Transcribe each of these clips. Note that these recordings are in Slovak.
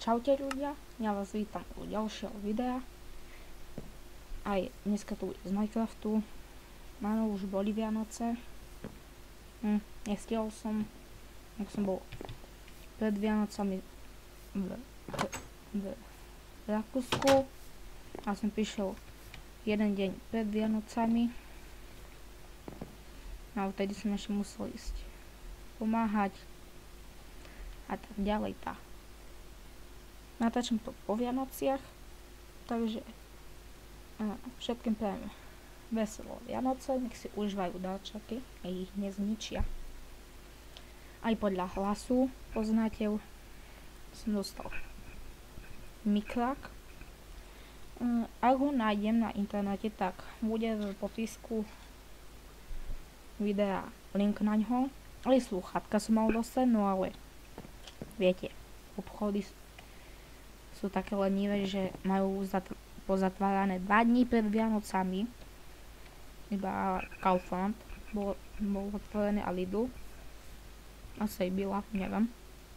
Čaute ľudia, ja vás vítam u ďalšieho videa. Aj dneska tu z Minecraftu. Áno, už boli Vianoce. Nestihol som, ak som bol pred Vianocami v Rakúsku. A som prišiel jeden deň pred Vianocami. A vtedy som ešte musel ísť pomáhať. A tak ďalej tá. Natáčam to po Vianociach, takže všetkým prajem veselé Vianoce, nech si užívajú darčeky a ich nezničia. Aj podľa hlasu poznáte, som dostal mikrák. Ak ho nájdem na internete, tak bude v popisku videa link na ňo. Aj slúchatka som mal dostať, no ale viete, obchody sú také lenivé, že majú pozatvárané 2 dní pred Vianocami. Iba Kaufland bol otvorený a Lidl. Asi aj Billa, neviem.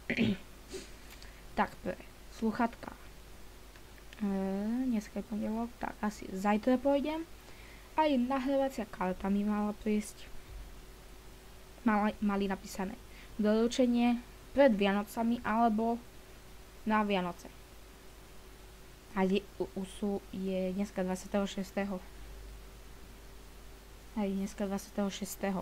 Tak, pre slúchatka. Dneska je pondelok, tak asi zajtra pôjdem. Aj nahrávacia karta mi mala prísť. Mali napísané doručenie pred Vianocami alebo na Vianoce. A je dneska 26. Aj dneska 26.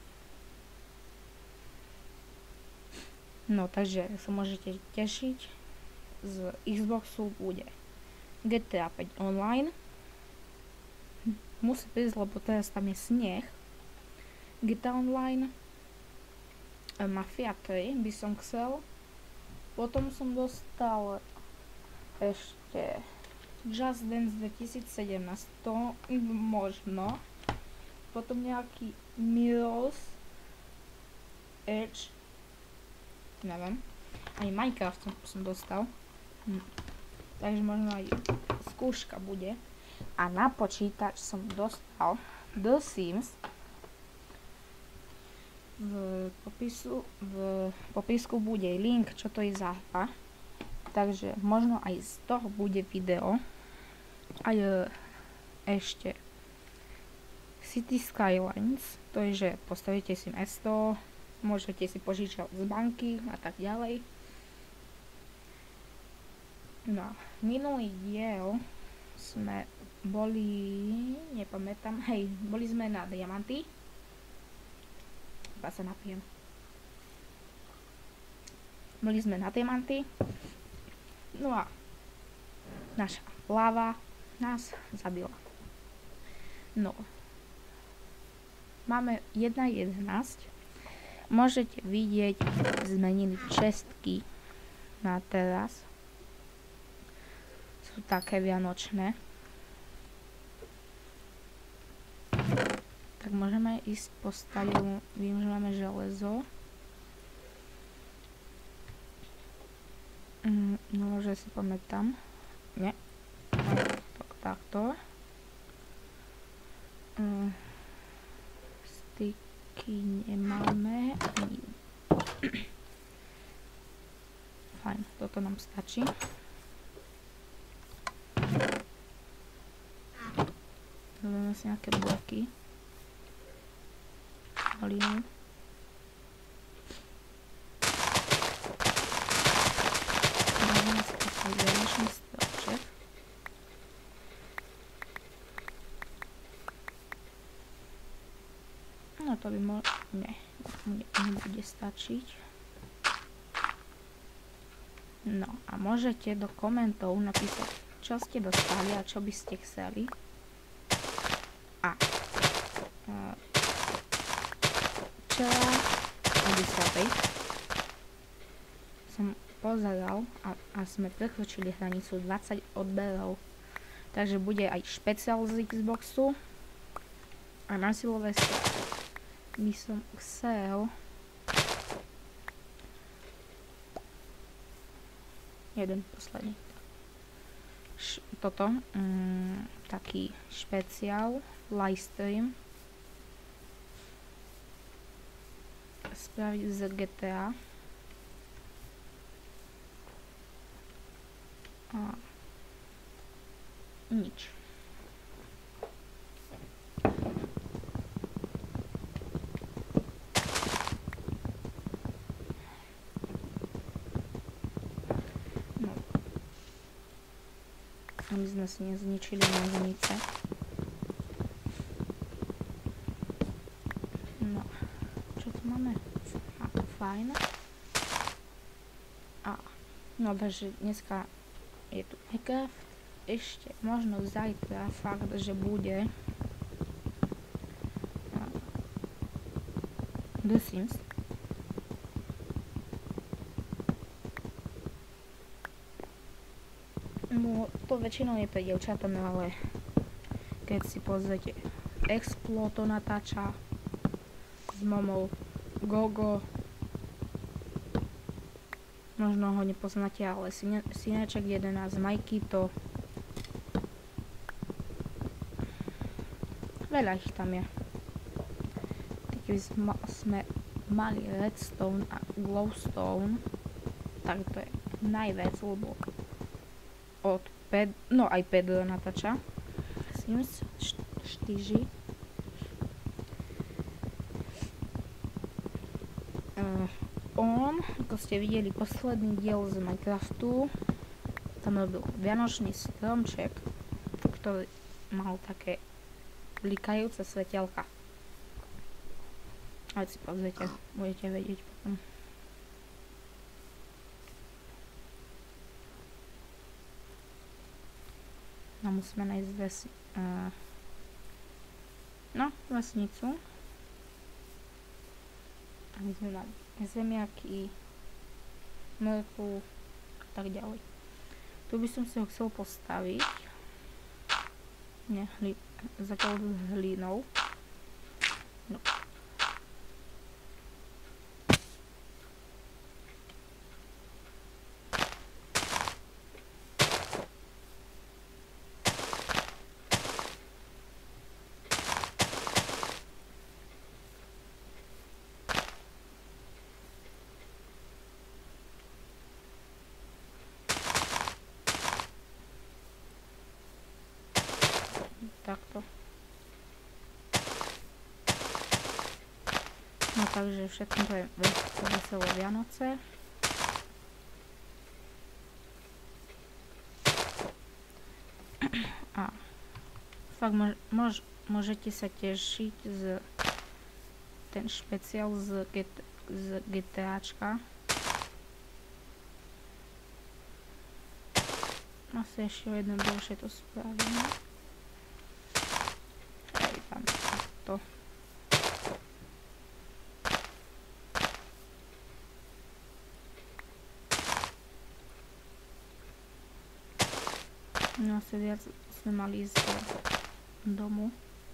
No, takže sa môžete tešiť. Z Xboxu bude GTA 5 online. Musí prísť, lebo teraz tam je sneh. GTA Online. Mafia 3 by som chcel. Potom som dostal ešte Just Dance 2017, to možno. Potom nejaký Mirror's Edge, neviem. Aj Minecraft som dostal. Takže možno aj skúška bude. A na počítač som dostal The Sims. V popisku bude link, čo to je za hra. Takže možno aj z toho bude video. Aj ešte City Skylines. To je, že postavíte si mesto, môžete si požičať z banky a tak ďalej. No, minulý diel sme boli, nepamätám, boli sme na diamanty. Iba sa napijem. Boli sme na diamanty. No a naša láva nás zabila. No. Máme 1.11. Môžete vidieť, zmenili čestky na teraz. Sú také vianočné. Tak môžeme ísť po stadiu. Vím, že máme železo. No, že si pamätám. Nie. Takto. Styky nemáme. Fajn, toto nám stačí. Zoberieme si nejaké bloky. Halinu. Zelený stromček. No to by nebude stačiť. No a môžete do komentov napísať, čo ste dostali a čo by ste chceli. A včera o 10:00 som pozeral a sme prekročili hranicu 20 odberov. Takže bude aj špeciál z Xboxu. A na Silvestra by som chcel jeden posledný. Toto taký špeciál livestream spraviť z GTA. A nič. No. Aby sme si nezničili nožnice. No. Čo tu máme? Fajn. No takže dneska je tu Minecraft. Ešte možno zajtra fakt, že bude The Sims. No to väčšinou je pre dievčatá, ale keď si pozrite Explo to natáča s mamou, Gogo, možno ho nepoznáte, ale Syneček 11, Majky to. Veľa ich tam je. Keby sme mali Redstone a Glowstone, tak to je najviac, lebo od no aj Pedro natáča Sims 4. On, ako ste videli posledný diel z Minecraftu, tam robil vianočný stromček, ktorý mal také blikajúce svetelka. Ať si pozrite, budete vedieť potom. No musíme nájsť vesnicu. Aby sme mali zemiaky, mrkvu a tak ďalej. Tu by som si ho chcel postaviť. Zatiaľ s hlinou. No. Takto. No takže všetko to je veselé Vianoce. A fakt môžete sa tešiť z ten špeciál z GTAčka. Asi ešte jeden dlhšie to spravíme. To. No asi viac sme mali ísť do domu.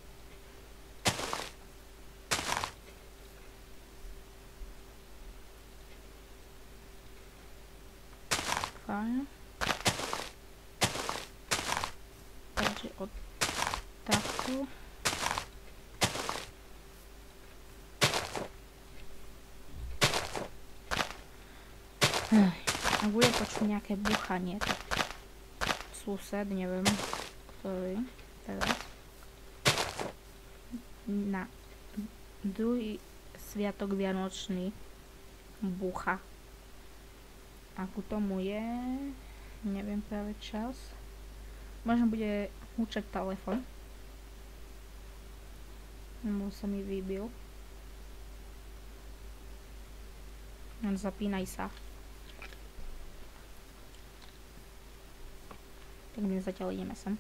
Fajn. Takže od takto. Ak bude počuť nejaké buchanie, tak sused, neviem, ktorý teraz, na druhý sviatok vianočný búcha. A ku tomu je, neviem práve čas, možno bude húčať telefon, lebo sa mi vybil. Zapínaj sa. Tak my zatiaľ ideme sem.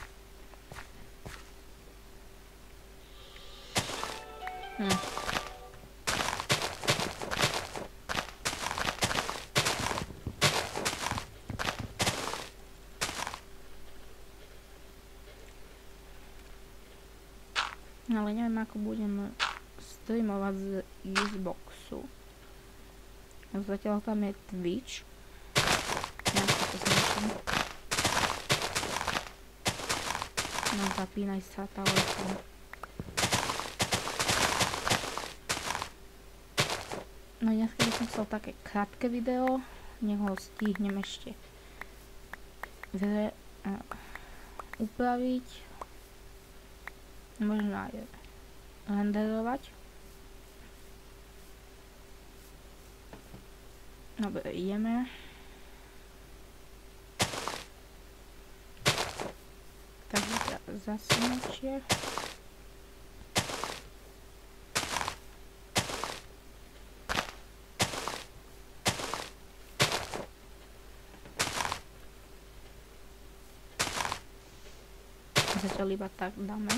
Ale neviem, ako budem streamovať z Xboxu. Zatiaľ tam je Twitch. No, zapínaj sa telefón. No dneska by som chcel také krátke video, nech ho stihnem ešte upraviť, možno aj renderovať. Dobre, ideme. Takže zasunúčie. Zatiaľ iba tak dáme.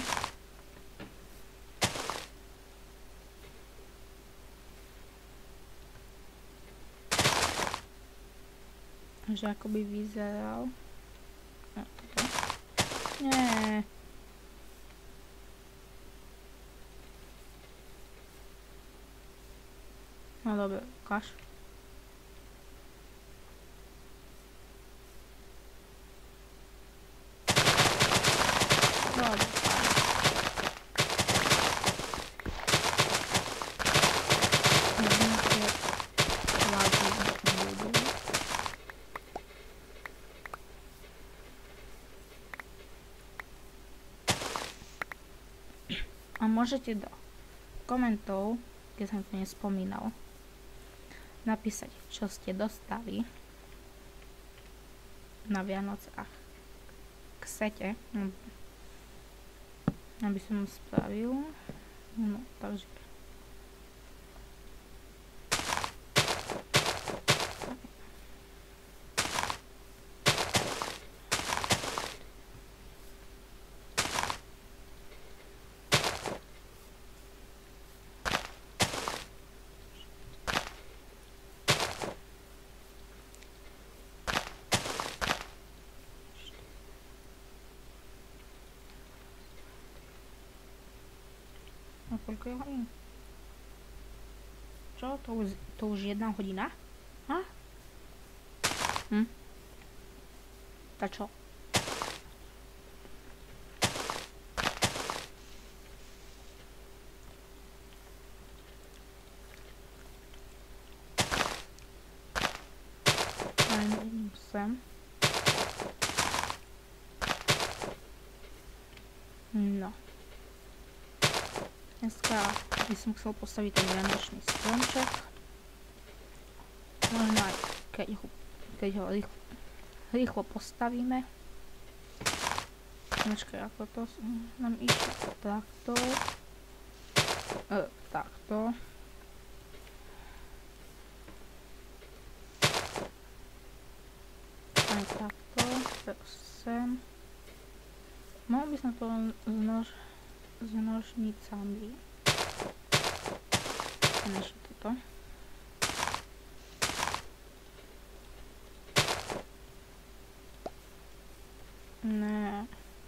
Že ako by vyzeral. Nie. No dobre, ukáž. Dobre. A môžete do komentov, keď som to nespomínal, napísať, čo ste dostali na Vianociach k sete, aby som spravil. No, takže a koľko je hodín? Čo? To už 1 hodina? Ha? Tak čo? Idem sem. No. Dneska by som chcel postaviť ten vianočný stromček. Možno aj keď ho rýchlo postavíme. Počkaj, ako to nám išlo. Takto. Takto. Aj takto. Sem. Mohol by som to s nožnicami. Než toto. Ne.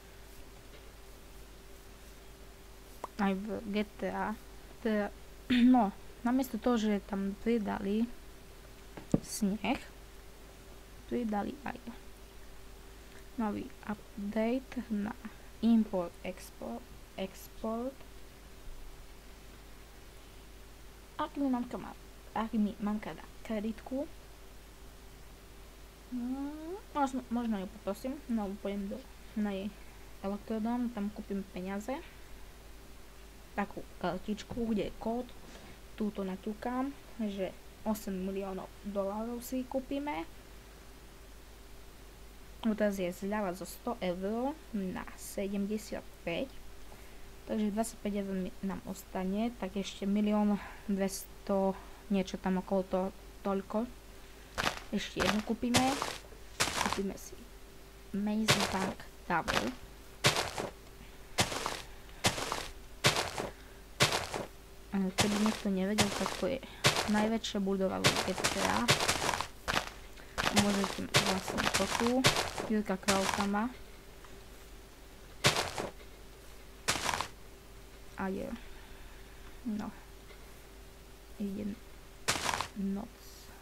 Aj v GTA. Teda, no, namiesto toho, že tam pridali sneh, pridali aj nový update na import, export. Ak mi mamka dá kreditku, možno ju poprosím, no pôjdem na jej elektrodom, tam kúpim peniaze, takú kartičku, kde je kód, túto naťukám, že 8 miliónov dolárov si kúpime. Teraz je zľava zo 100 eur na 75, takže 25 eur nám ostane, tak ešte 1 200 000 niečo tam okolo toľko. Ešte jednu kúpime si Maze Bank Tower. Keby niekto nevedel, tak to je najväčšia budova v GTA. Môžete vlastne to tu. Jirka Králka má. A je. No. Ide noc.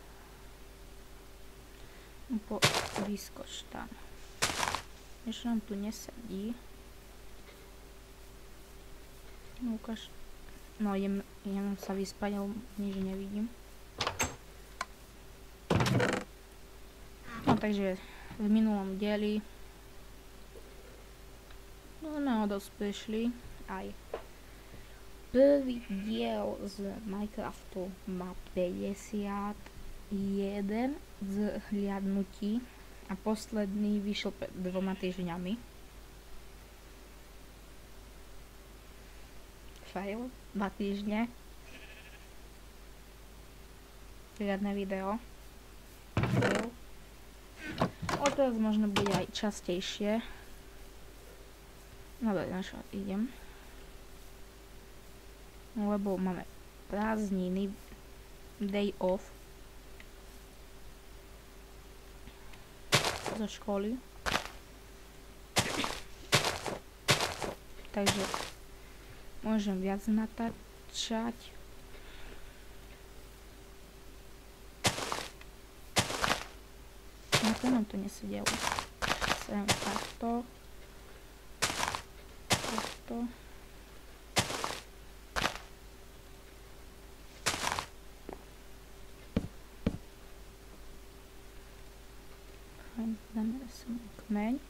Vyskoč tam. Ešte nám tu nesedí. No ukáž. No idem sa vyspať, ale nič nevidím. No takže v minulom dieli sme ho dosť prišli. Aj prvý diel z Minecraftu má 51 zhliadnutí a posledný vyšiel pred 2 týždňami. Fail, 2 týždne. Žiadne video. Fail. O teraz možno bude aj častejšie. No dobre, na čo idem. Lebo máme prázdniny, day off zo školy. Takže môžem viac natáčať. No to nám to nesedelo. Sem takto. Takto. Dáme sem kmeň.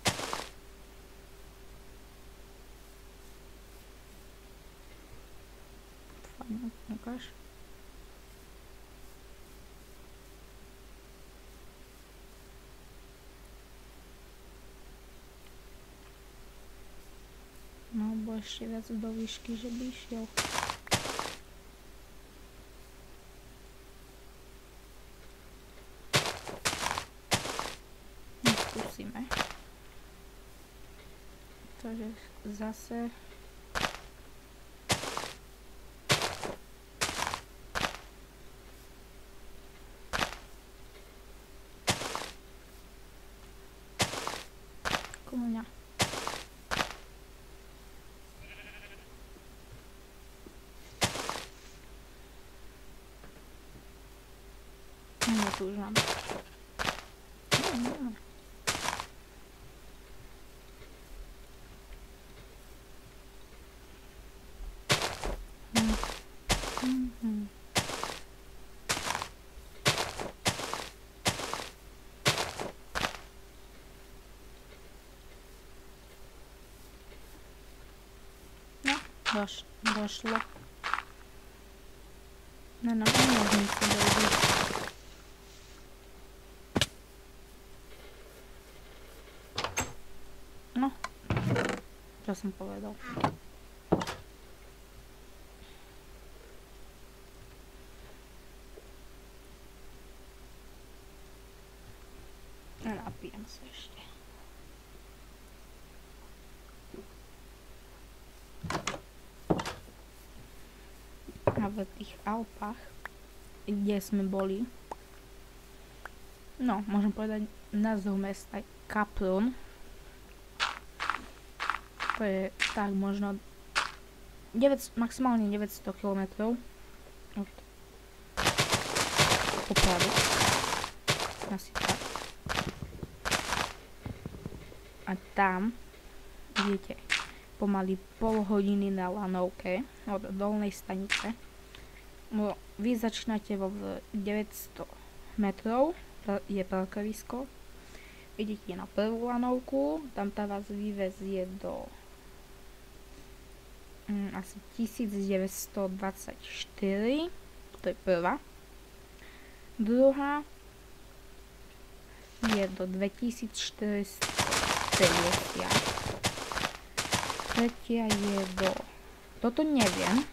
Fajn, ukáž. No, bo ešte viac do výšky, že by išiel. Skúsime. Takže zase komuňa. No tu už mám. No. Došlo. Na námožnicu dojde. No, čo som povedal. Napijem sa ešte. A v tých Alpách, kde sme boli, no, môžem povedať názov mesta Kaplun. To je tak možno maximálne 900 km od Popradu. Asi tak. A tam idete pomaly pol hodiny na lanovke od dolnej stanice. No, vy začínate vo 900 metrov, je parkovisko. Idete na prvú lanovku, tam tá vás vyvezie do asi 1924, to je prvá. Druhá je do 2450. Tretia je do... Toto neviem.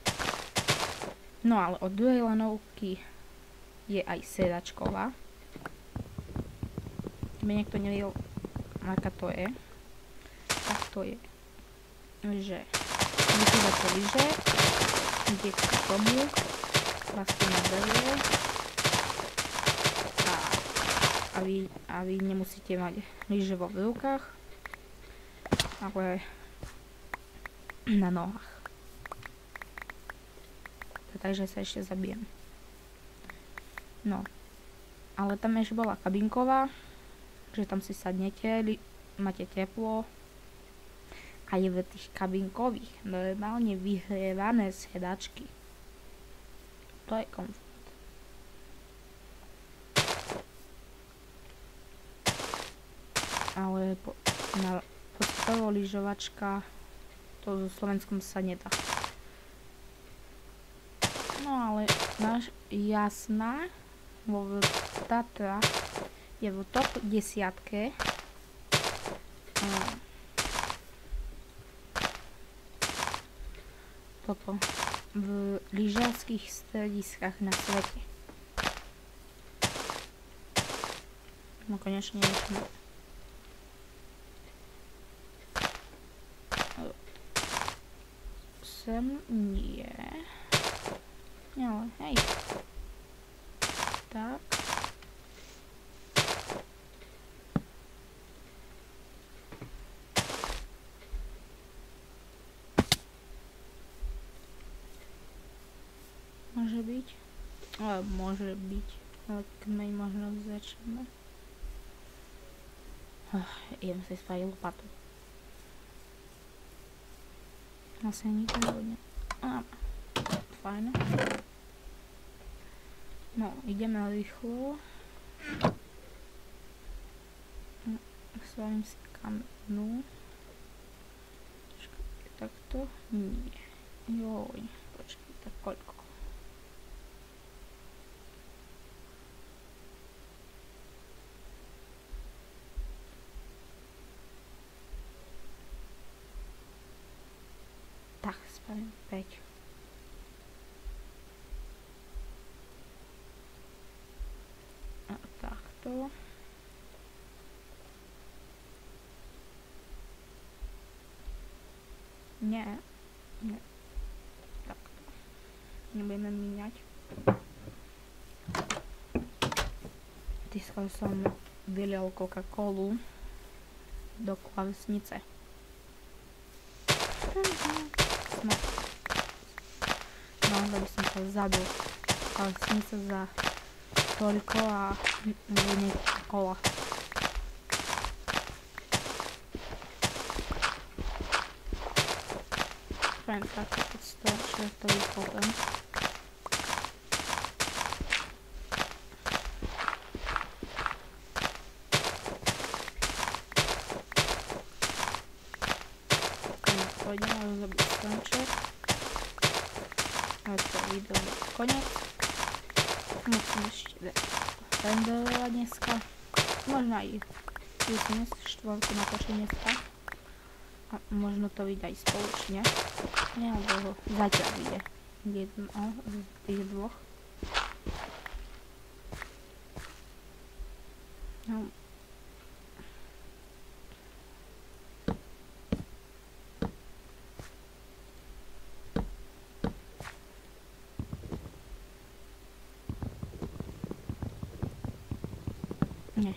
No ale od druhej lanovky je aj sedačková. Keby niekto nevedel, aká to je, tak to je, že vychytáte lyže, idete k tomu, vlastne naberie a vy nemusíte mať lyže v rukách, ale na nohách. Takže sa ešte zabijem. No, ale tam ešte bola kabinková, že tam si sadnete, máte teplo a je v tých kabinkových normálne vyhrievané sedačky. To je komfort. ale na podstawovo lyžovačka to so Slovenskom sa nedá. No ale náš Jasná vo Tatrách je v top 10. Toto v lyžařských strediskách na svete. No konečne išme. Sem nie. Nie, ale hej. Tak. Môže byť. Ale môže byť. Ale kmeň možno začneme. Idem si spraviť lopatu. Asi nikto ne... Fajn. No, ideme rýchlo. Spravím si kamenu. Takto? Nie. Joj, počkej, tak koľko? Tak, spravím 5. A takto. Nie. Nie. Takto. Nebudeme míňať. Tiskal som vylial Coca-Colu do klávesnice. No, by som sa zabil. Klávesnice za toľko a nie kola. Fajn, takto keď to šreftový potom. Pôjdeme rozobiť stromček. A to video bude koniec. Musím ešte dať renderovať dneska. Možno aj dnes štvorku natočím dneska. A možno to vyjde aj spoločne. Nie, alebo zatiaľ vyjde jedno z tých dvoch. No. Nie.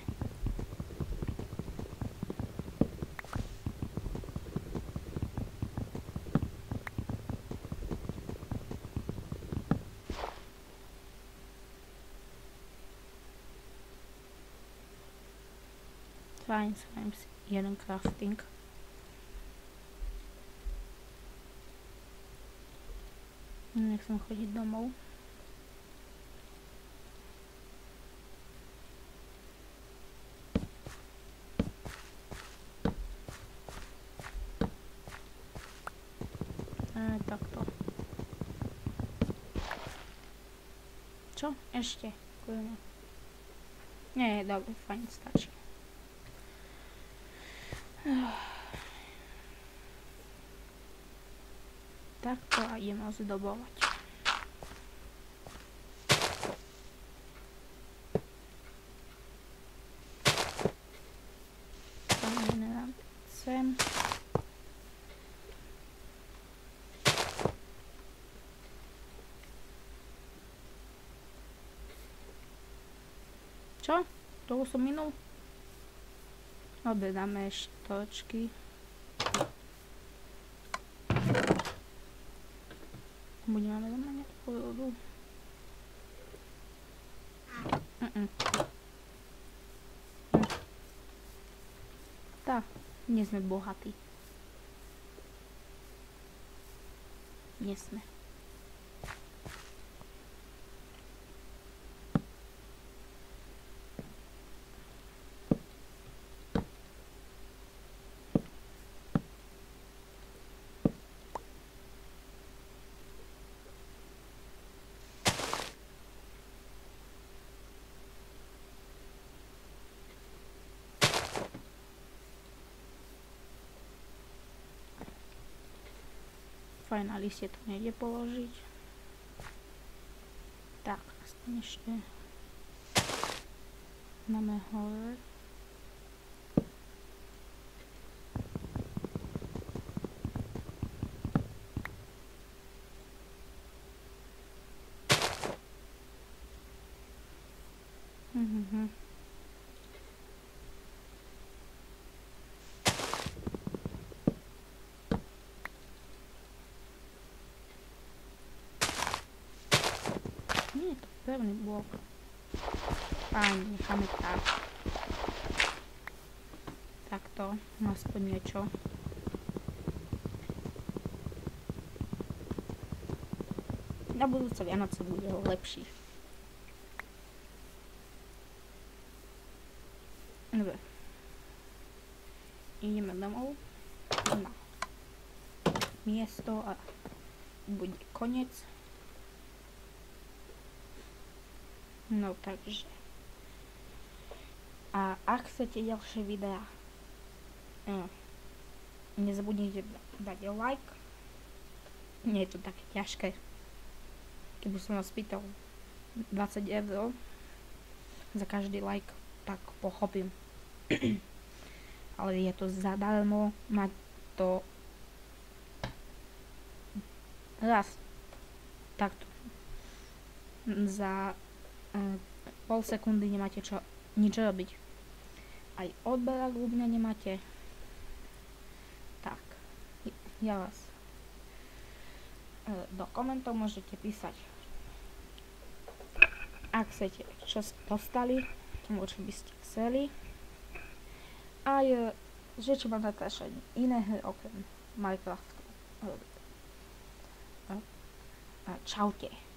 Fajn, spravím si jeden crafting. Nechcem chodiť domov. Takto. Čo? Ešte? Kľudne. Nie, dobre, fajn, stačí. Takto a ideme ozdobovať. Tam sem. Čo? Toho som minul? Dobre, dáme ešte točky. Budeme doma nejakú vodu. Tak, nie sme bohatí. Nie sme. Fajn, na liste to nejde položiť. Tak, aspoň ešte dáme hore. Nie je to pevný blok. Fajn, necháme tak. Takto, aspoň niečo. Na budúce Vianoce bude lepší. Dobre. Ideme domov na miesto a bude koniec. No takže. A ak chcete ďalšie videá, nezabudnite dať like. Nie je to také ťažké. Keby som vás pýtal 20 € za každý like, tak pochopím. Ale je to zadarmo, mať to raz takto za pol sekundy nemáte nič robiť. Aj odberák u mňa nemáte. Tak, ja vás do komentov môžete písať, ak chcete, čo ste dostali, alebo čo by ste chceli. Aj že čo mám natáčať iné hry okrem Minecraftu. Čaute.